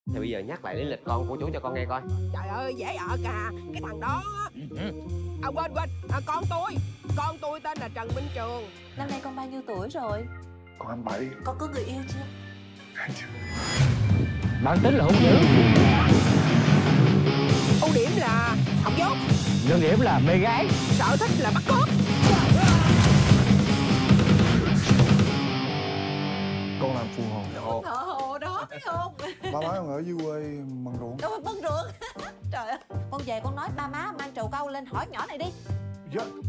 Thì bây giờ nhắc lại lý lịch con của chú cho con nghe coi. Trời ơi dễ ợt à. Cái thằng đó. À quên con tôi tên là Trần Minh Trường. Năm nay con bao nhiêu tuổi rồi? Con 27. Con có người yêu chưa? Chưa. Bạn tính là hung dữ, Ưu điểm là học dốt, nhược điểm là mê gái, sở thích là bắt cóc. Con làm phù hồ. Thợ hồ đó thấy không? Ba má con ở dưới quê mần ruộng. Đâu mà bưng ruộng. Trời ơi, con về con nói ba má mang trầu cau lên hỏi nhỏ này đi. Dạ.